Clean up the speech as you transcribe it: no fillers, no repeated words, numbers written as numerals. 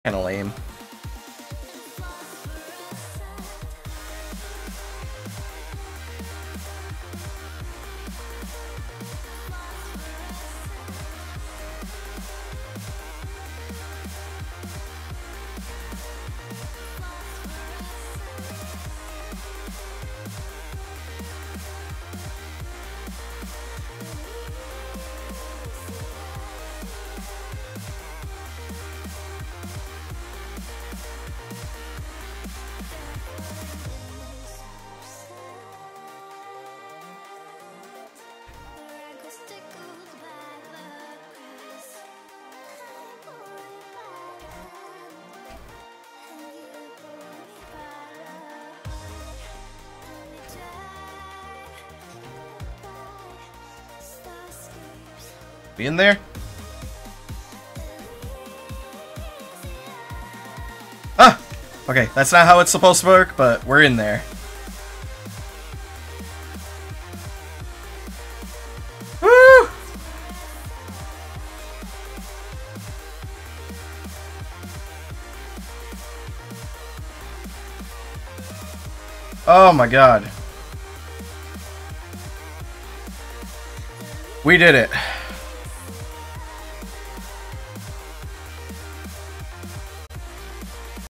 Kinda lame. Be in there? Ah! Okay, that's not how it's supposed to work, but we're in there. Woo! Oh my god. We did it.